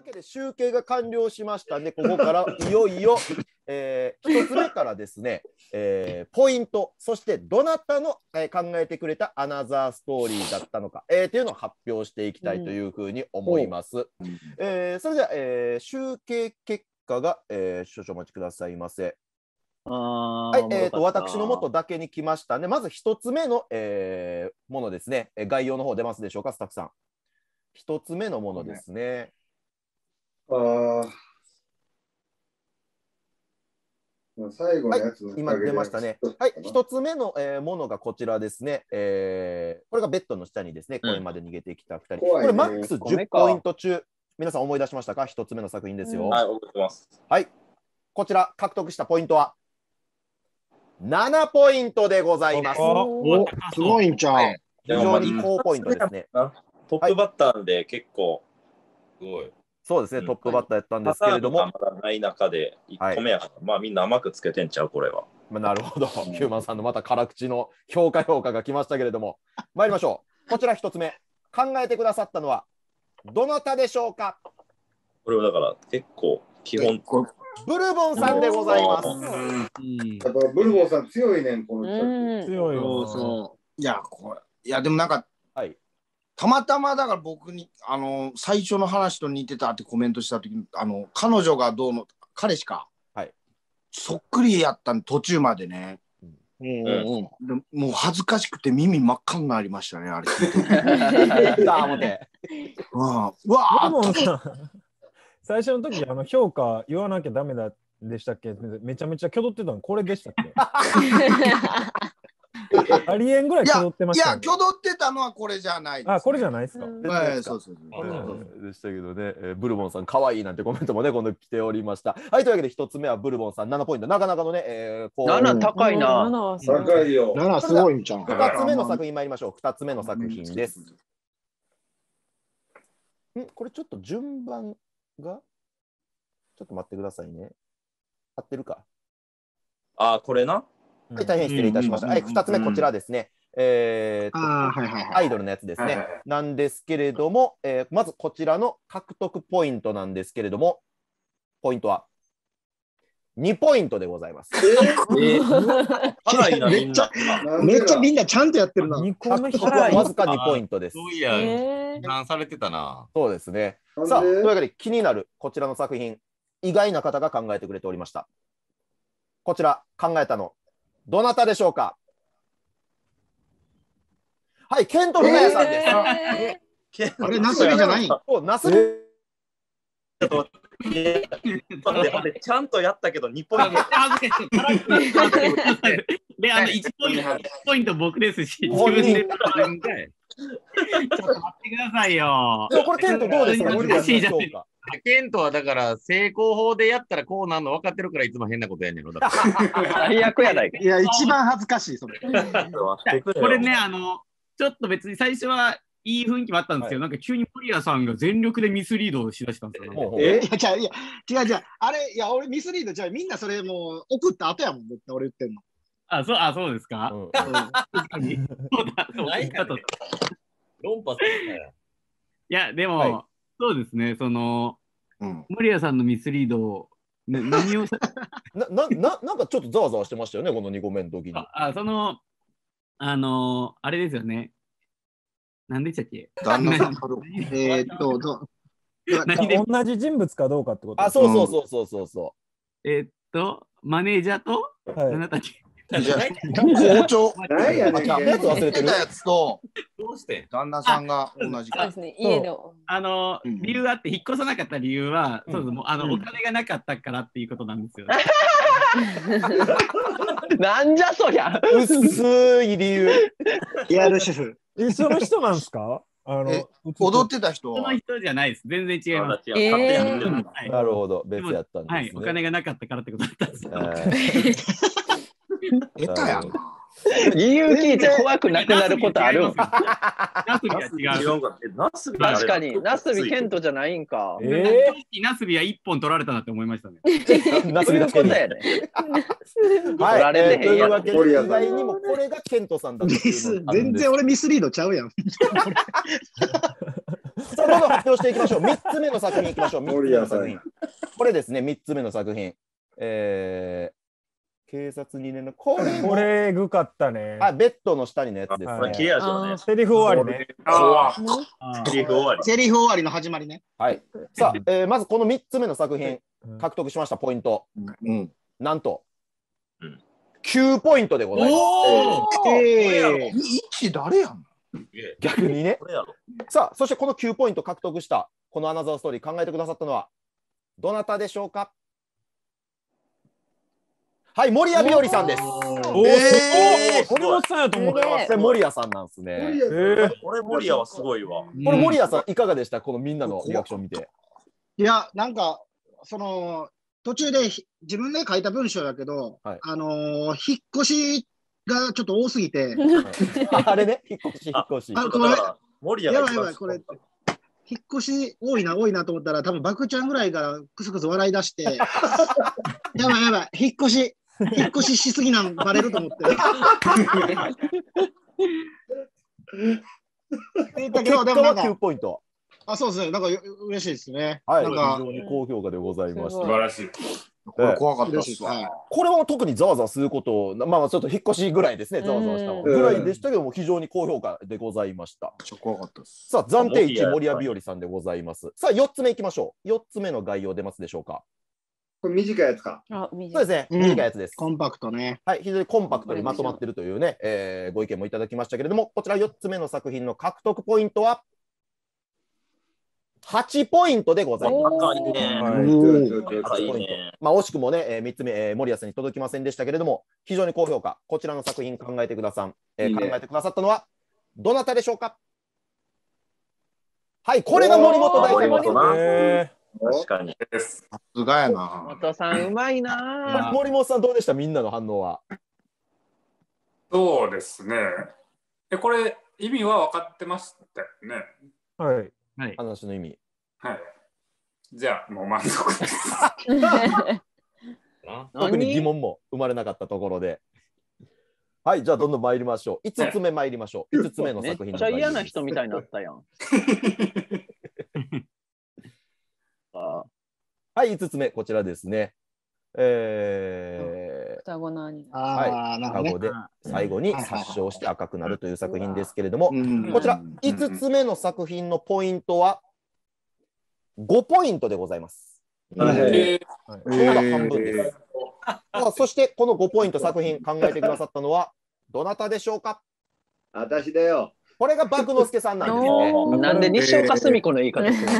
けで集計が完了しましたんで、ここからいよいよ、1つ目からですね、ポイント、そしてどなたの、考えてくれたアナザーストーリーだったのか、というのを発表していきたいというふうに思います。それでは、集計結果が、少々お待ちくださいませ。はい、私の元だけに来ましたね。まず1つ目の、ものですね。概要の方出ますでしょうか、スタッフさん。1つ目のものですね。 最後のやつの、 はい、今出ましたね。はい、1つ目の、ものがこちらですね。これがベッドの下にですね、公園まで逃げてきた2人。これマックス10ポイント中、皆さん思い出しましたか？ 1 つ目の作品ですよ。 はい、覚えてます。 はい、こちら獲得したポイントは7ポイントでございます。 すごいんちゃう。 非常に高ポイントですね。 トップバッターで結構、すごい。 そうですね、トップバッターやったんですけれども。 まだない中で1個目やから、まあみんな甘くつけてんちゃう、これは。 なるほど、ヒューマンさんのまた辛口の評価が来ましたけれども、参りましょう。こちら1つ目、考えてくださったのはどなたでしょうか？ これはだから結構基本。 ブルボンさんでございます。 やっぱブルボンさん強いねん、この人。強いよ。そう。いやでもなんか、 はい、 たまたまだから僕に最初の話と似てたってコメントした時に彼女がどうの彼氏か、 はい、 そっくりやったん途中までね。でもう恥ずかしくて耳真っ赤になりましたね、あれ聞いて。 うわ最初の時評価言わなきゃダメだでしたっけ？めちゃめちゃ挙動ってたのこれでしたっけ？ありえんぐらい挙動ってましたね。 いや、挙動ってたのはこれじゃないです、ね。 あ、これじゃないですか。 そうでしたけどね、ブルボンさん可愛いなんてコメントもね今度来ておりました。はい、というわけで1つ目はブルボンさん7ポイント、なかなかのね、 7高いな。 高いよ。 7すごいんちゃう。 2つ目の作品参りましょう。2つ目の作品です。これちょっと順番がちょっと待ってくださいね。合ってるか？ あ、これな。 はい、大変失礼いたしました。はい、2つ目こちらですね。アイドルのやつですね。なんですけれども、まずこちらの獲得ポイントなんですけれども、ポイントは2ポイントでございます。 めっちゃみんなちゃんとやってるな。 獲得はわずか2ポイントです。 そういや、何されてたな。 そうですね。さあ、というわけで気になるこちらの作品、意外な方が考えてくれておりました。こちら考えたのどなたでしょうか？はい、ケント・フナヤさんです。 あれ、ナスビじゃない？ ナスビ。 ちゃんとやったけど2ポイント。 で、1ポイント僕ですし、自分で。ちょっと待ってくださいよ。 これケントどうですか？ 難しいじゃない。ケントはだから成功法でやったらこうなんの分かってるからいつも変なことやんねんろ。 最悪やないか。 いや、一番恥ずかしい、それ。 これね、ちょっと別に最初はいい雰囲気もあったんですけど、なんか急に森谷さんが全力でミスリードをしだしたんですよ。 違う。あれ、いや、俺ミスリードじゃみんなそれもう送った後やもん、俺言ってんの。 そうですか？確かに。 ないかと。論破するね。 いや、でも、そうですね、森谷さんのミスリードを、何をなんかちょっとざわざわしてましたよね、この2個目の時に。 あれですよね。何でしたっけ？ 旦那さん同じ人物かどうかってこと。 あ、そう。 マネージャーと何だったっけ？ 校長やつ忘れてるやつとどうして旦那さんが同じか。 家の理由があって引っ越さなかった理由は、お金がなかったからっていうことなんですよ。 なんじゃそりゃ。 薄い理由。 リアル主婦。 その人なんですか？ 踊ってた人は。 その人じゃないです。全然違います。 なるほど、別やったんですね。 はい、お金がなかったからってことだったんですよ。 下手やん。 理由聞いて怖くなくなることあるん？ ナスビは違う。 確かに、ナスビケントじゃないんか。 ナスビは1本取られたなって思いましたね。 ナスビだけに。はい、というわけで、意外にもこれがケントさんだった。 全然俺ミスリードちゃうやん。 さあ、どんどん発表していきましょう。3つ目の作品いきましょう。3つ森目の作品谷さんや。 これですね、3つ目の作品。警察2年の、これもこれ、ぐかったね。 あ、ベッドの下にのやつですはい切れね。 味はね。 セリフ終わりね。 あセリフ終わり。 セリフ終わりの始まりね。 はい。さあ、まずこの3つ目の作品、 うん獲得しましたポイント。 うん。 なんと、 うん 9ポイントでございます。 1誰やん。 逆にね。 これやろ。 さあ、そしてこの9ポイント獲得した、このアナザーストーリー考えてくださったのは、どなたでしょうか？はい、森谷日和さんです。 おー、森本さんやと思った。 これ森谷さんなんですね。 俺、森谷はすごいわ。 これ森谷さんいかがでした？このみんなのリアクション見て。 いや、なんか、途中で自分で書いた文章だけど、 はい引っ越しがちょっと多すぎて、 あれね、引っ越し。 あだから森谷が一番やばいやばい、これ、引っ越し多いなと思ったら、多分バクちゃんぐらいからクスクス笑い出して、やばいやばい、引っ越ししすぎなんバレると思って。だけど、で結果は9 もなんか、 ポイント。 そうですね、なんか嬉しいですね。 はい、非なんか常に高評価でございました。 素晴らしい。 これ怖かったですわ。 これは特にざわざわすることを、まあちょっと引っ越しぐらいですね、ざわざわしたのぐらいでしたけども、非常に高評価でございました。 ちょっと怖かったです。 さあ、暫定1、森谷日和さんでございます。さあ、4つ目いきましょう。4つ目の概要出ますでしょうか。 これ短いやつか。 そうですね、短いやつです。 コンパクトね。 はい、非常にコンパクトにまとまっているというね、ご意見もいただきましたけれども、こちら4つ目の作品の獲得ポイントは8ポイントでございます。 高いね。高いね。 まあ、惜しくもね、3つ目、森谷さんに届きませんでしたけれども、非常に高評価。こちらの作品考えてくださったのは、どなたでしょうか？はい、これが森本大森輔。 本な。確かに。 さすがやな。 元さんうまいな。 森本さんどうでした？みんなの反応は。 そうですね。これ、意味は分かってましたよね。 はい。 話の意味。 はい。じゃあ、もう満足です。 特に疑問も生まれなかったところで。はい、じゃあどんどん参りましょう。5つ目参りましょう。5つ目の作品のめっちゃ嫌な人みたいになったやん。 はい、5つ目、こちらですね。 双子の兄。 はい、双子で最後に殺傷して赤くなるという作品ですけれども、こちら5つ目の作品のポイントは5ポイントでございます。ちょうど半分です。そしてこの5ポイント作品考えてくださったのはどなたでしょうか？ 私だよ。 これが爆之助さんなんですね。 なんで西岡澄子の言い方する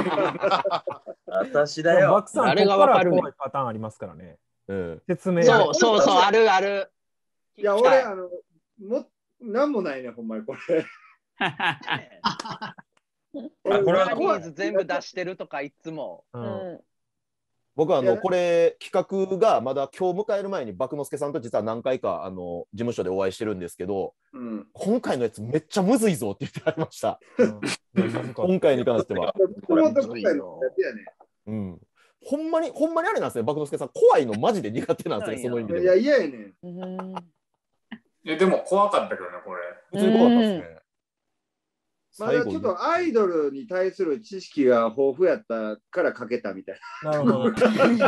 私だよ。 バクさん、 誰がわかるね。 怖いパターンありますからね。説明。 そう、あるある。 いや、俺、なんもないね、ほんまにこれ。 これは全部出してるとかいつも。 僕はこれ企画がまだ今日迎える前に爆之助さんと実は何回か事務所でお会いしてるんですけど、今回のやつめっちゃむずいぞって言ってありました。今回に関しては。ほんまにあれなんですね、爆之助さん怖いのマジで苦手なんですよ、その意味で。 いや嫌やねん。でも怖かったけどね、これ。 普通に怖かったですね。 まだちょっとアイドルに対する知識が豊富やったから書けたみたいな。なるほど。 カ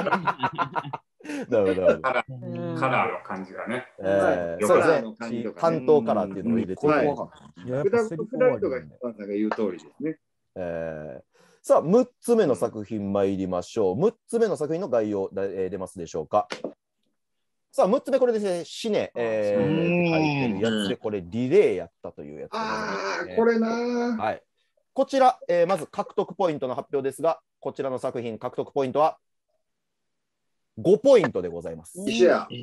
ラーの感じがね。 そうですね。関東カラーっていうのを入れて。 福田とか言う通りですね。 さあ、6つ目の作品参りましょう。6つ目の作品の概要出ますでしょうか。さあ、6つ目、これですね、シネ、書いてるやつで、これ、リレーやったというやつ、 これなはい。こちら、まず獲得ポイントの発表ですが、こちらの作品、獲得ポイントは5ポイントでございます。 一緒や。 はい、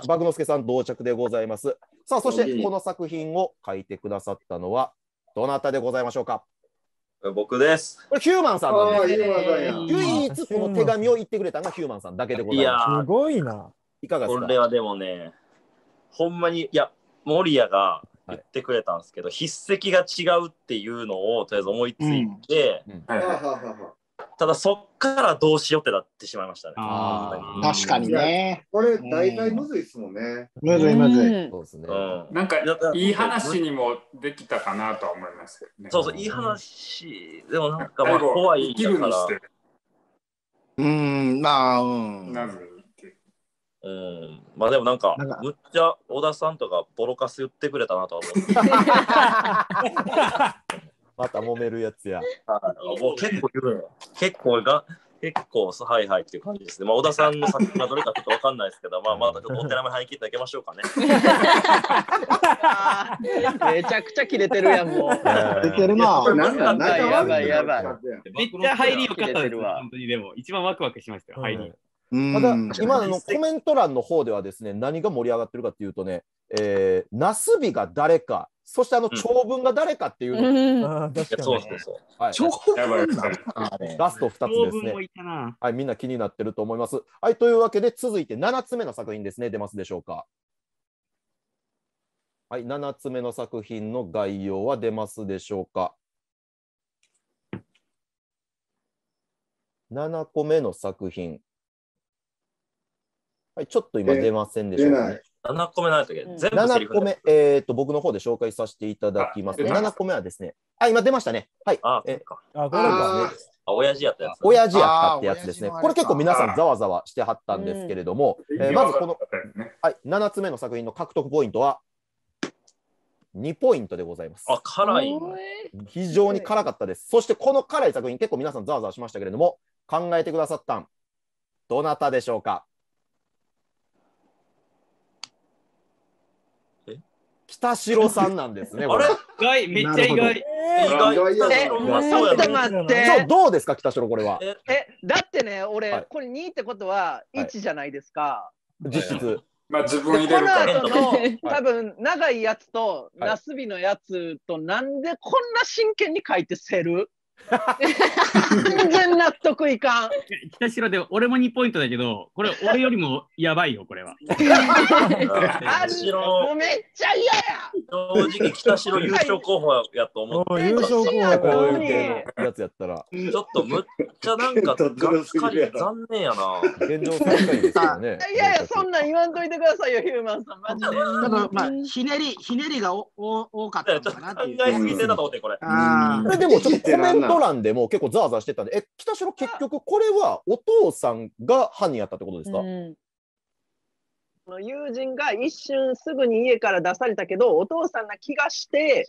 爆之助さん、同着でございます。さあ、そして、この作品を書いてくださったのは、どなたでございましょうか。 僕です。 これヒューマンさんなんです。唯一この手紙を言ってくれたのがヒューマンさんだけでございます。 すごいな。 いかがですか？ これはでもね、ほんまに、いや、森谷が言ってくれたんですけど、筆跡が違うっていうのをとりあえず思いついて、 ただそっからどうしようってなってしまいましたね。 確かにね。 これ、題材むずいっすもんね。 むずいむずい。 そうですね。 なんかいい話にもできたかなとは思いますけどね。 そうそう、いい話、でもなんかまあ怖い生きるにして。 まあ、 なぜにっていう。 まあでもなんかむっちゃ小田さんとかボロカス言ってくれたなとは思って。 また揉めるやつや。 もう結構言うの。結構はいはいっていう感じですね。まあ小田さんの作品がどれかちょっとわかんないですけど、まあまだちょっとお手並み入り切っていきましょうかね。 めちゃくちゃキレてるやん、もう。 出てるな。 やばいやばい。 めっちゃ入りよかったですわ。本当にでも一番ワクワクしましたよ、入り。 ただ今のコメント欄の方ではですね、何が盛り上がってるかっていうとね、ナスビが誰か、そして長文が誰かっていうの。 そうそうそう。 長文ラスト2つですね。はい、みんな気になってると思います。はい、というわけで続いて7つ目の作品ですね。出ますでしょうか。はい、7つ目の作品の概要は出ますでしょうか。7個目の作品。はい、ちょっと今出ませんでしょうかね。 7個目なんだっけ？全部 7個目、僕の方で紹介させていただきます。7個目はですね、今出ましたね。はい。これですね。 親父やったやつ。 親父やったってやつですね。これ結構皆さんざわざわしてはったんですけれども、まずこの、7つ目の作品の獲得ポイントは2ポイントでございます。 辛い。 非常に辛かったです。そしてこの辛い作品、結構皆さんざわざわしましたけれども、考えてくださったん、どなたでしょうか。北城さんなんですね。 あれ？意外、めっちゃ意外。 ちょっと待って。 どうですか、北城、これは。 だってね、俺、これ2ってことは1じゃないですか。 実質。 まあ自分入れるから。 この後の多分長いやつとナスビのやつとなんでこんな真剣に書いてせる？全然納得いかん。 北城で俺も2ポイントだけど、これ俺よりもやばいよ、これは。 もうめっちゃ嫌や。 正直北城優勝候補やと思って。 優勝候補こういう系のやつやったら。 ちょっとむっちゃなんかがっかり残念やな。 現状最下位ですよね。 いやいや、そんなん言わんといてくださいよ、ヒューマンさん。マジで。 ただまあひねりが多かったのかなっていう。 考えすぎてたと思ってこれ。 でもちょっとコメント欄でも結構ざわざわしてたんで、北城結局これはお父さんが犯人やったってことですか？ 友人が一瞬すぐに家から出されたけど、お父さんな気がして、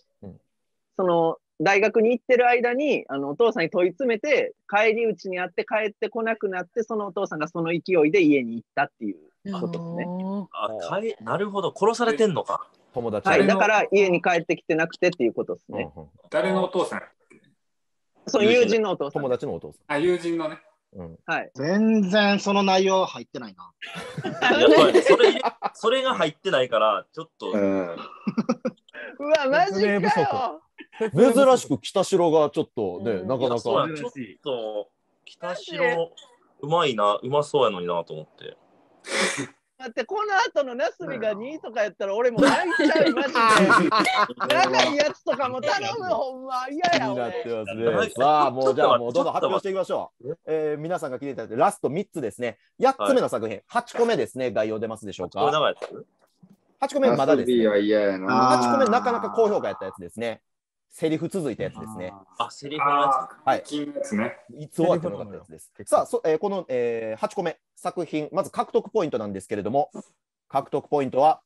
その大学に行ってる間にお父さんに問い詰めて帰り討ちにあって帰ってこなくなって、そのお父さんがその勢いで家に行ったっていうことですね。 なるほど、殺されてんのか。 友達。 はい、だから家に帰ってきてなくてっていうことですね。 誰のお父さん？ その友人のお父さん。 友達のお父さん。 友人のね。 はい。 全然その内容入ってないな。 それが入ってないからちょっと。 うわマジかよ。 珍しく北城がちょっとね、なかなか。 ちょっと北城うまいな、うまそうやのになと思って。 待って、この後のナスビが2とかやったら俺も泣いちゃう、マジで。長いやつとかも頼む、ほんま。嫌や、 なってますね。さあ、もうじゃあ、もうどんどん発表していきましょう。皆さんが聞いていただいて、ラスト3つですね。8つ目の作品、8個目ですね。概要出ますでしょうか。8個目まだですね。8個目なかなか高評価やったやつですね。セリフ続いたやつですね。 セリフのやつ。 はい。ですね。 いつ終わってもよかったやつです。さあ、この、8個目作品、まず獲得ポイントなんですけれども、獲得ポイントは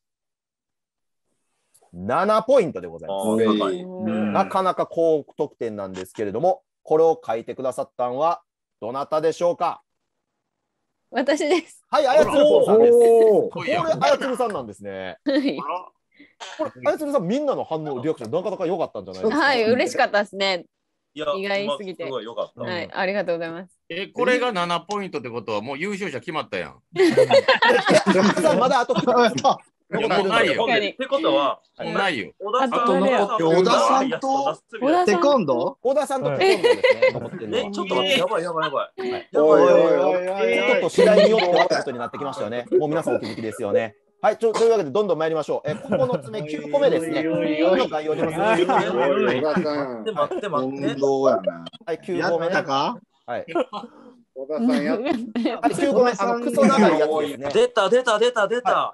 7ポイントでございます。なかなか高得点なんですけれども、これを書いてくださったのはどなたでしょうか？ 私です。 はい、あやつるぽんさんです。これ、あやつるさんなんですね。これ、あやつるさん、みんなの反応、リアクション、なかなか良かったんじゃないですか？ はい、嬉しかったですね。 意外すぎて。 すごい良かった。 はい、ありがとうございます。 これが7ポイントってことは、もう優勝者決まったやん。 まだあと2つ。 もうないよ。 ってことは、 もうないよ。 小田さんとテコンド？ 小田さんとテコンドですね。 ちょっと待って、やばい。ちょっと次第によってはということになってきましたよね。もう皆さんお気づきですよね。はい、というわけでどんどん参りましょう。9つ目、9個目ですね。9の概要でます。 待って。 はい、9個目ね。 はい。 小田さんやっはい、9個目、クソ長いやつですね。 出た。 はい、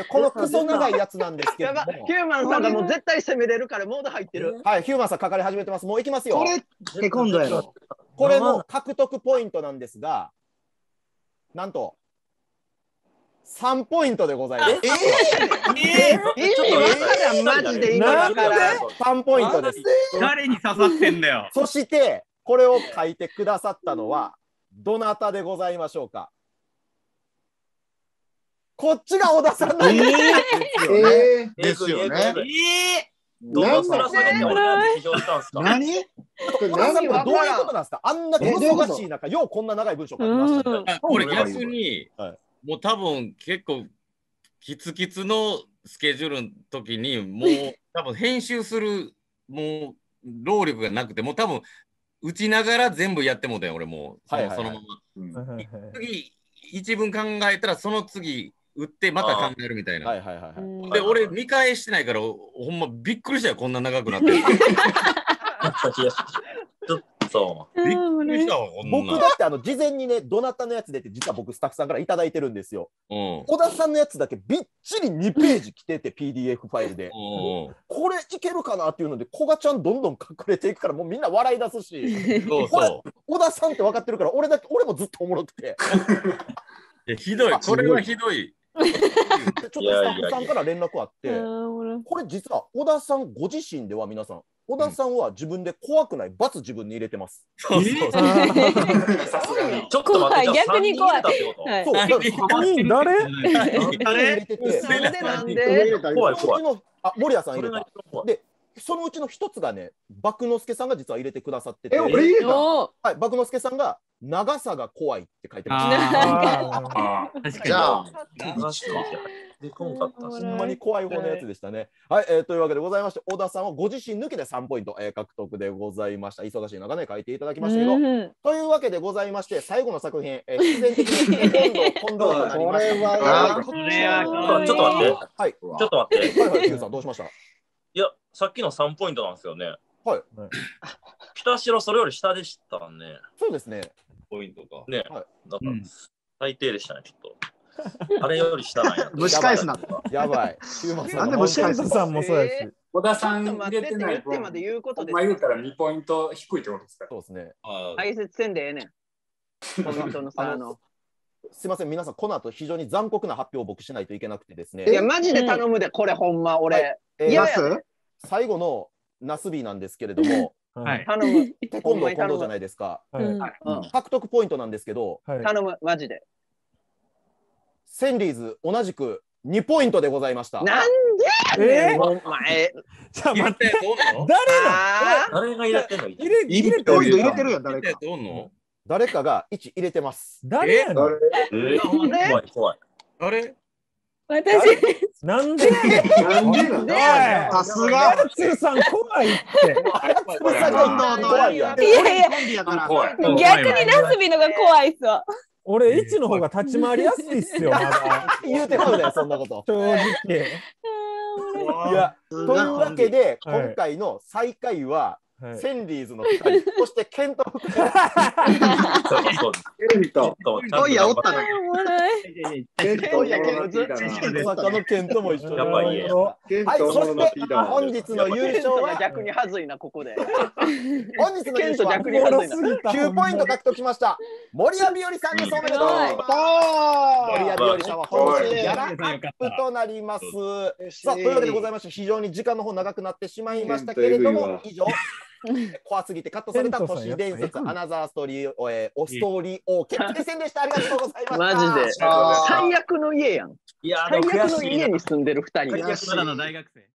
このクソ長いやつなんですけども。 ヒューマンさんがもう絶対攻めれるからモード入ってる。 はい、ヒューマンさんかかり始めてます。もういきますよ。 これって今度やろ。 これの獲得ポイントなんですが、なんと3ポイントでございます。 マジで今わからん。 3ポイントです。 誰に刺さってんだよ。 そしてこれを書いてくださったのはどなたでございましょうか。こっちが小田さんなんですですよね。 どの面下げて俺なんて批評したんですか。 何？ 小田さんこれどういうことなんですか。あんな忙しい中、ようこんな長い文章書きましたね。 これ逆に、もう多分結構キツキツのスケジュールの時にもう多分編集するもう労力がなくて、もう多分打ちながら全部やってもうたよ俺もそのまま。次一文考えたらその次打ってまた考えるみたいな。で俺見返してないからほんまびっくりしたよ、こんな長くなってる。 そうびっくりしたわ。 僕だって事前にね、どなたのやつでって実は僕スタッフさんからいただいてるんですよ。小田さんのやつだけびっちり2ページ来てて PDF ファイルで、これいけるかなっていうのでこがちゃんどんどん隠れていくからもうみんな笑い出すし、これ小田さんって分かってるから俺もずっとおもろくてひどい、これはひどい。 ちょっとスタッフさんから連絡あって、これ実は小田さんご自身では皆さん、小田さんは自分で怖くない罰自分に入れてます。 ちょっと待って、 逆に怖い。 そう、 誰？ なんで？ 怖い。 森谷さん入れた。で、そのうちの一つがね、麦之助さんが実は入れてくださってて。 俺入れた？ はい、麦之助さんが長さが怖いって書いてました。 じゃあ、 ほんまに怖い方のやつでしたね。はい、というわけでございまして、小田さんはご自身抜きで3ポイント、獲得でございました。忙しい中ね、書いていただきましたけど、というわけでございまして、最後の作品、必然的に今度となりました。 ちょっと待って。はい、ちょっと待って。 はいはい、Qさんどうしました？ いや、さっきの3ポイントなんですよね。 はい。 北城それより下でしたね。 そうですね。 ポイントが。ね。だから最低でしたね、ちょっと。あれより下なんや。 蒸し返すな。 やばい。 なんで蒸し返すさんもそうやし。 小田さん入れてない分、 まで言うことで。 言うたら2ポイント低いってことですか。 そうですね。 解説せんでええねん。ポイントの差すいません、皆さん、この後非常に残酷な発表を僕しないといけなくてですね。 いや、マジで頼むで、これほんま、俺。 最後のナスビなんですけれども、 頼む。 テコンドー近藤じゃないですか。獲得ポイントなんですけど、 頼む、マジで。 センリーズ同じく2ポイントでございました。 なんでお前。 じゃあ待って、 誰が入れてんの？ 入れてるやん、誰か。 誰かが1入れてます。 誰やの？ 怖い怖い。 あれ？ 私。 なんで？ さすが。 つさん怖いって。 いやいや。逆にナスビのが怖いっすわ。 俺1の方が立ち回りやすいっすよ、まだ。 言うてまうね、そんなこと。 正直。 いや、というわけで、今回の最下位は、センリーズの2人、そしてケントの2人。 ケント。 おいや、おったな。 ケントのケントも一緒。 やばい。 はい、そして本日の優勝は逆にはずいな、ここで。 本日の優勝は9ポイント獲得しました。森谷日和さんです。おめでとう。森谷日和さんは本日ギャラアップとなります。さあ、というわけでございまして、非常に時間の方長くなってしまいましたけれども、以上。怖すぎてカットされた都市伝説アナザーストーリーおストーリー王決定戦でした。ありがとうございました。 マジで最悪の家やん。最悪の家に住んでる2人。 最悪の大学生。